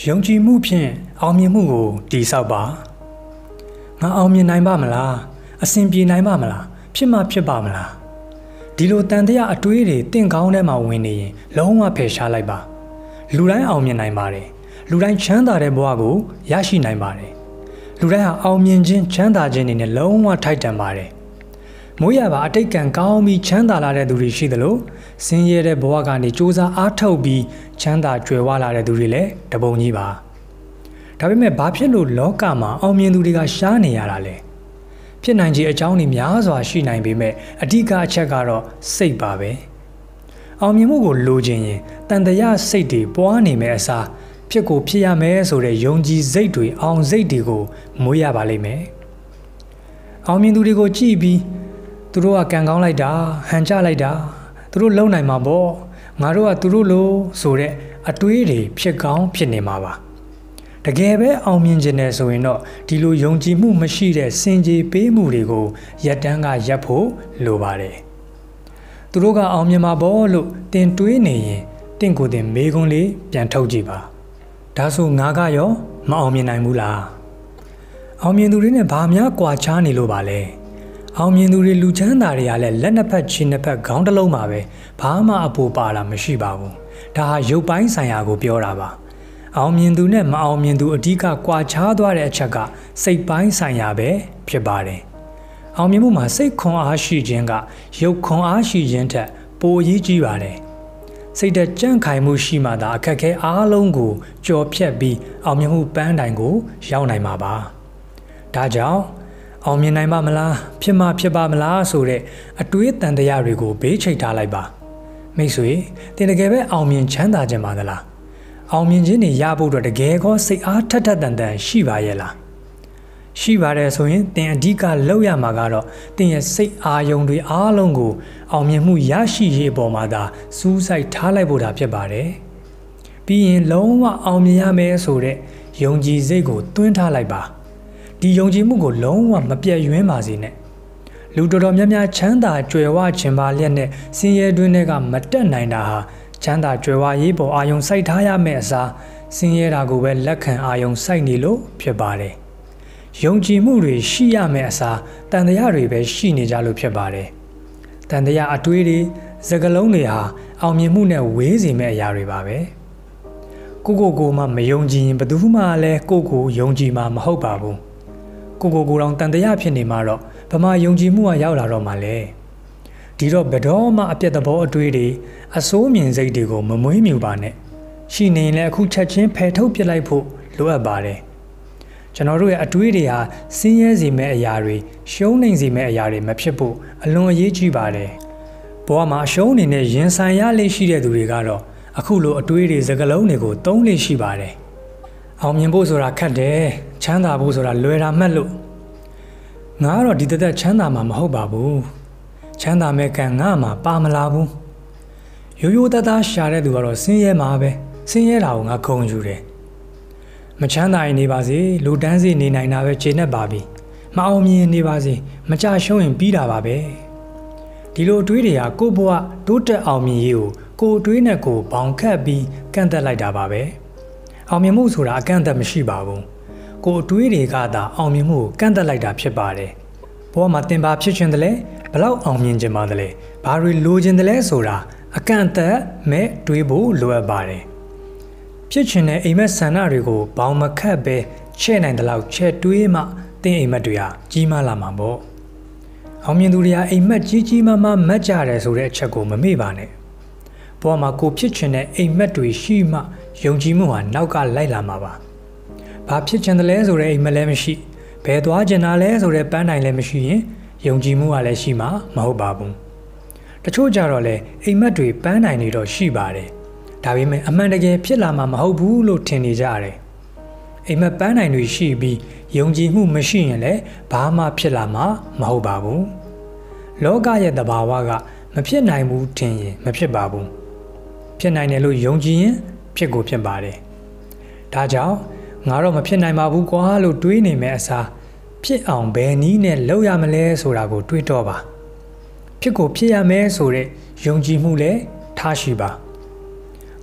ယုံကြည်မှုဖြင့်အောင်မြင်မှုကိုတည်ဆောက်ပါငါအောင်မြင်နိုင်ပါမလားအဆင်ပြေနိုင်ပါမလားဖြစ်မှဖြစ်ပါမလားဒီလိုတန်တရားအတွေးတွေတင့်ကောင်းထဲမှာဝင်နေရင်လုံးဝဖယ်ရှားလိုက်ပါလူတိုင်းအောင်မြင်နိုင်ပါတယ်လူတိုင်းချမ်းသာတဲ့ဘဝကိုရရှိနိုင်ပါတယ်လူတိုင်းဟာအောင်မြင်ခြင်းချမ်းသာခြင်းတွေနဲ့လုံးဝထိုက်တန်ပါတယ်မိုးရပါအတိတ်ကံကောင်းပြီးချမ်းသာလာတဲ့သူတွေရှိသလိုဆင်းရဲတဲ့ဘဝကနေစူးစမ်းအားထုတ်ပြီးချမ်းသာကြွယ်ဝလာတဲ့သူတွေလည်းတပုံကြီးပါဒါပေမဲ့ဘာဖြစ်လို့လောကမှာအောင်မြင်သူတွေကရှားနေရတာလဲဖြစ်နိုင်ခြေအကြောင်းတွေများစွာရှိနိုင်ပေမဲ့အဓိကအချက်ကတော့စိတ်ပါပဲအောင်မြင်မှုကိုလိုချင်ရင်တန်တရားစိတ်တွေပွားနေမယ်အစားဖြစ်ကိုဖြစ်ရမယ်ဆိုတဲ့ယုံကြည်စိတ်တွေအောင်စိတ်တွေကိုမွေးရပါလိမ့်မယ်အောင်မြင်သူတွေကိုကြည့်ပြီးသူတို့ကကံကောင်းလိုက်တာဟန်ကြလိုက်တာသူတို့လုံနိုင်မှာပေါ့ငါတို့ကသူတို့လိုဆိုတဲ့အတွေးတွေဖြစ်ကောင်းဖြစ်နေမှာပါတကယ်ပဲအောင်မြင်ခြင်းနဲ့ဆိုရင်တော့ဒီလိုယုံကြည်မှုမရှိတဲ့စင်ကြေပေးမှုတွေကိုရက်တန်းကရပ်ဖို့လိုပါတယ်သူတို့ကအောင်မြင်မှာပေါ့လို့တင်တွေးနေရင်တင့်ကိုယ်တင်မေးခွန်းလေးပြန်ထုတ်ကြည့်ပါဒါဆိုငါကရောမအောင်မြင်နိုင်ဘူးလားအောင်မြင်သူတွေနဲ့ဘာများကွာခြားနေလို့ပါလဲအောင်မြင်သူတွေလူချမ်းသာတွေကလည်းလက်နှစ်ဖက်ခြေနှစ်ဖက်ခေါင်းတစ်လုံးပါပဲဘာမှအပူပါတာမရှိပါဘူးဒါဟာရုပ်ပိုင်းဆိုင်ရာကိုပြောတာပါအောင်မြင်သူနဲ့မအောင်မြင်သူအဓိကကွာခြားသွားတဲ့အချက်ကစိတ်ပိုင်းဆိုင်ရာပဲဖြစ်ပါတယ်အောင်မြင်မှုမှာစိတ်ခွန်အားရှိခြင်းကရုပ်ခွန်အားရှိခြင်းထက်ပိုအရေးကြီးပါတယ်စိတ်သက်ကြံ့ခိုင်မှုရှိမှသာအခက်အခဲအားလုံးကိုကြော်ဖြတ်ပြီးအောင်မြင်မှုပန်းတိုင်ကိုရောက်နိုင်မှာပါဒါကြောင့်အောင်မြင်နိုင်ပါမလားဖြစ်မှဖြစ်ပါမလားဆိုတဲ့အတွေးတန်တရားတွေကိုဘေးချိတ်ထားလိုက်ပါမိတ်ဆွေတင်တကယ်ပဲအောင်မြင်ချမ်းသာခြင်းပါသလားအောင်မြင်ခြင်းတွေရဖို့တော့တကယ်ကောစိတ်အားထက်ထက်တန်တန်ရှိပါရဲ့လားရှိပါတယ်ဆိုရင်တင်အဓိကလောက်ရမှာကတော့တင်ရဲ့စိတ်အာယုံတွေအားလုံးကိုအောင်မြင်မှုရရှိရေးပေါ်မှာသာစူးစိုက်ထားလိုက်ဖို့တာဖြစ်ပါတယ်ပြီးရင်လုံးဝအောင်မြင်ရမယ်ဆိုတဲ့ယုံကြည်စိတ်ကိုတွင်းထားလိုက်ပါဒီယုံကြည်မှုကိုလုံးဝမပြတ်ယွင်းပါစေနဲ့လူတော်တော်များများချမ်းသာကြွယ်ဝခြင်းပါလျက်နဲ့ဆင်းရဲတွင်းတွေကမတက်နိုင်တာဟာချမ်းသာကြွယ်ဝရေးပေါ်အာယုံစိုက်ထားရမယ့်အစားဆင်းရဲတာကိုပဲလက်ခံအာယုံစိုက်နေလို့ဖြစ်ပါတယ်ယုံကြည်မှုတွေရှိရမယ့်အစားတန်တရားတွေပဲရှိနေကြလို့ဖြစ်ပါတယ်တန်တရားအတွေးတွေစကားလုံးတွေဟာအောင်မြင်မှုနဲ့ဝေးစေမယ့်အရာတွေပါပဲကိုမှမယုံကြည်ရင်ဘယ်သူမှလည်းကိုယုံကြည်မှာမဟုတ်ပါဘူးကိုတောင်တန်တရားဖြစ်နေမှာတော့ဗမာယုံကြည်မှုကရောက်လာတော့မှလဲဒီတော့ဘယ်တော့မှအပြတ်သဘောအတွေးတွေအစိုးမြင်စိတ်တွေကိုမမွေးမြူပါနဲ့ရှိနေရင်လည်းအခုချက်ချင်းဖယ်ထုတ်ပစ်လိုက်ဖို့လိုအပ်ပါတယ်ကျွန်တော်တို့ရဲ့အတွေးတွေဟာဆင်းရဲစေမယ့်အရာတွေရှုံးနိမ့်စေမယ့်အရာတွေမဖြစ်ဖို့အလွန်အရေးကြီးပါတယ်ဘဝမှာအရှုံးအနေနဲ့ရင်ဆိုင်ရလေရှိတဲ့သူတွေကတော့အခုလိုအတွေးတွေစကားလုံးတွေကိုသုံးလေရှိပါတယ်အောင်မြင်ဖို့ဆိုတာခက်တယ်ချမ်းသာဖို့ဆိုတာလွယ်တာမှတ်လို့ငါကတော့ဒီသက်ချမ်းသာမှာမဟုတ်ပါဘူးချမ်းသာမဲ့ကံငါမှာပါမလာဘူးရိုးရိုးသားသားရှာတဲ့သူကတော့ဆင်းရဲမှာပဲဆင်းရဲတာကိုငါခုံယူတယ်မချမ်းသာရင်နေပါစေလူတန်းစီနေနိုင်တာပဲခြေနဲ့ပါပြီမအောင်မြင်နေပါစေမကြရှုံးရင်ပြီးတာပါပဲဒီလိုအတွေးတွေဟာကိုယ့်ဘဝတိုးတက်အောင်မြင်ရေးကိုယ်အတွေးနဲ့ကိုယ်ဘောင်ခတ်ပြီးကန့်သက်လိုက်တာပါပဲအောင်မြင်မှုဆိုတာအကန့်အသတ်မရှိပါဘူးကိုယ်အတွေးတွေကသာအောင်မြင်မှုကိုကန့်သက်လိုက်တာဖြစ်ပါတယ်ဘဝမှာသင်ပါဖြစ်ခြင်းတလဲဘလောက်အောင်မြင်ခြင်းပါတလဲဘာတွေလိုချင်တယ်လဲဆိုတာအကန့်အသတ်မဲ့တွေးဖို့လိုအပ်ပါတယ်ဖြစ်ခြင်းနဲ့အိမ်မက်ဆန္ဒတွေကိုဘောင်မခတ်ပဲချဲ့နိုင်တဲ့လောက်ချဲ့တွေးမှသင်အိမ်မက်တွေဟာကြီးမားလာမှာပေါ့အောင်မြင်သူတွေကအိမ်မက်ကြီးမားမတ်ကြတယ်ဆိုတဲ့အချက်ကိုမမေ့ပါနဲ့ဘဝမှာကိုဖြစ်ခြင်းနဲ့အိမ်မက်တွေရှိမှယုံကြည်မှုဟာနောက်ကလိုက်လာမှာပါဘာဖြစ်ခြင်းတလဲဆိုတဲ့အိမ်မက်လည်းမရှိဘယ်သွားကျင်တာလဲဆိုတဲ့ပန်းတိုင်လည်းမရှိရင်ယုံကြည်မှုကလည်းရှိမှာမဟုတ်ပါဘူးတချို့ကြတော့လေအိမ်မက်တွေပန်းတိုင်တွေတော့ရှိပါတယ်ဒါပေမဲ့အမှန်တကယ်ဖြစ်လာမှာမဟုတ်ဘူးလို့ထင်နေကြတယ်အိမ်မက်ပန်းတိုင်တွေရှိပြီးယုံကြည်မှုမရှိရင်လည်းဘာမှဖြစ်လာမှာမဟုတ်ပါဘူးလောကရဲ့သဘာဝကမဖြစ်နိုင်ဘူးထင်ရင်မဖြစ်ပါဘူးဖြစ်နိုင်တယ်လို့ယုံကြည်ရင်ဖြစ်ကိုဖြစ်ပါတယ်ဒါကြောင့်ငါတော့မဖြစ်နိုင်ပါဘူးကွာလို့တွေးနေမယ်အစားဖြစ်အောင်ဘယ်နည်းနဲ့လုပ်ရမလဲဆိုတာကိုတွေးတော့ပါဖြစ်ကိုဖြစ်ရမယ်ဆိုတဲ့ယုံကြည်မှုလည်းထားရှိပါ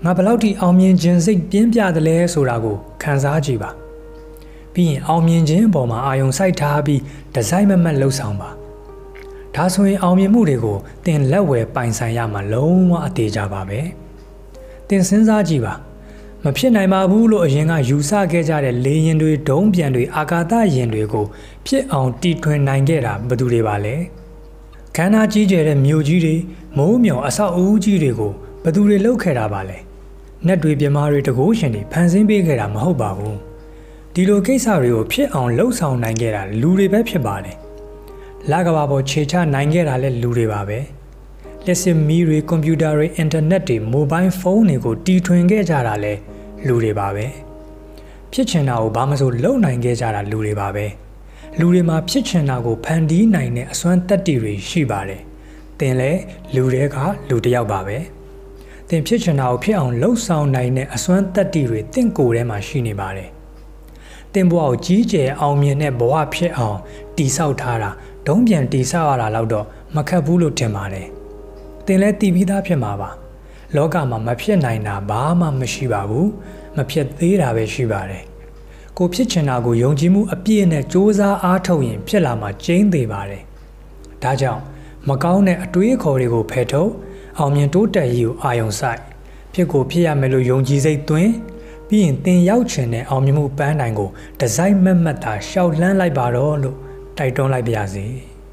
ငါဘယ်လောက်ထိအောင်မြင်ခြင်းစိတ်ပြင်းပြတယ်လဲဆိုတာကိုခံစားကြည့်ပါပြီးရင်အောင်မြင်ခြင်းအပေါ်မှာအာရုံစိုက်ထားပြီးဒီဇိုင်းမမတ်လှုပ်ဆောင်ပါဒါဆိုရင်အောင်မြင်မှုတွေကိုသင်လက်ဝယ်ပိုင်ဆိုင်ရမှာလုံးဝအသေးကြပါပဲသင်စဉ်းစားကြည့်ပါမဖြစ်နိုင်ပါဘူးလို့အရင်ကယူဆခဲ့ကြတဲ့လေရင်တွေဒုံးပြန်တွေအာကာသယာဉ်တွေကိုဖြစ်အောင်တီထွင်နိုင်ခဲ့တာဘယ်သူတွေပါလဲခန္ဓာကြီးကျယ်တဲ့မြို့ကြီးတွေမိုးမျှော်အဆောက်အဦကြီးတွေကိုဘယ်သူတွေလုပ်ခဲ့တာပါလဲနက်တွေပြမားတွေတကိုးရှင်တွေဖန်ဆင်းပေးခဲ့တာမဟုတ်ပါဘူးဒီလိုကိစ္စတွေကိုဖြစ်အောင်လှုပ်ဆောင်နိုင်ခဲ့တာလူတွေပဲဖြစ်ပါတယ်လကဘာပေါ်ခြေချနိုင်ခဲ့တာလည်းလူတွေပါပဲလက်စစ်မီးတွေကွန်ပျူတာတွေအင်တာနက်တွေမိုဘိုင်းဖုန်းတွေကိုတီထွင်ခဲ့ကြတာလည်းလူတွေပါပဲဖြစ်ချင်တာကိုဘာမှမဆိုလုပ်နိုင်ခဲ့ကြတာလူတွေပါပဲလူတွေမှာဖြစ်ချင်တာကိုဖန်တီးနိုင်တဲ့အစွမ်းတတ္တိတွေရှိပါတယ်သင်လည်းလူတွေကလူတစ်ယောက်ပါပဲသင်ဖြစ်ချင်တာကိုဖြစ်အောင်လှုပ်ဆောင်နိုင်တဲ့အစွမ်းတတ္တိတွေသင်ကိုယ်ထဲမှာရှိနေပါတယ်သင်ဘဝကိုကြီးကျယ်အောင်မြင်တဲ့ဘဝဖြစ်အောင်တည်ဆောက်ထားတာဒုံးပြန်တည်ဆောက်ရတာတော့မခက်ဘူးလို့ထင်ပါတယ်သင်လည်းတည်ပြီးသားဖြစ်မှာပါလောကမှာမဖြစ်နိုင်တာဘာမှမရှိပါဘူးမဖြစ်သေးတာပဲရှိပါတယ်ကိုဖြစ်ချင်တာကိုယုံကြည်မှုအပြည့်နဲ့စ조사အားထုတ်ရင်ဖြစ်လာမှာကျင်းသေးပါတယ်ဒါကြောင့်မကောင်းတဲ့အတွေးအခေါ်တွေကိုဖယ်ထုတ်အောင်မြင်တိုးတက်ရေးကိုအာရုံစိုက်ဖြစ်ကိုဖြစ်ရမယ်လို့ယုံကြည်စိတ်သွင်းပြီးရင်သင်ရောက်ချင်တဲ့အောင်မြင်မှုပန်းတိုင်ကိုဒီဇိုင်းမတ်မတ်သာရှောက်လန်းလိုက်ပါတော့လို့တိုက်တွန်းလိုက်ပါရစေ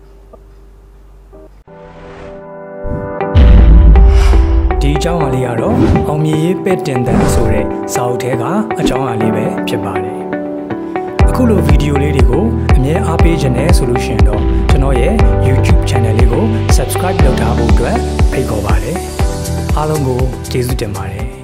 ဒီအကြောင်းအရာလေးကတော့အောင်မြင်ရေးပဲ့တင်တဲ့ဆိုတဲ့စာအုပ်ထဲကအကြောင်းအရာလေးပဲဖြစ်ပါတယ်အခုလိုဗီဒီယိုလေးတွေကိုအမြဲအားပေးခြင်းနဲ့ဆိုလို့ရှိရင်တော့ကျွန်တော်ရဲ့ YouTube Channel လေးကို Subscribe လုပ်ထားဖို့အတွက်ဖိတ်ခေါ်ပါတယ်အားလုံးကိုကျေးဇူးတင်ပါတယ်